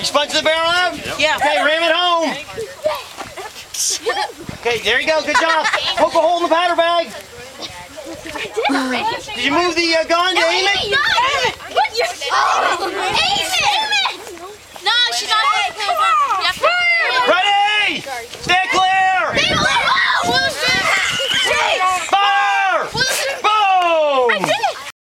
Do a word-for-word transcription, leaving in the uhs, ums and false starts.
You spun to the barrel out? Yeah. Okay, ram it home. Okay, there you go. Good job. Poke a hole in the powder bag. Did you move the uh, gun to aim it? No! What? You're... Oh. Aim it! Aim it! No, she's not. Ready? Stand.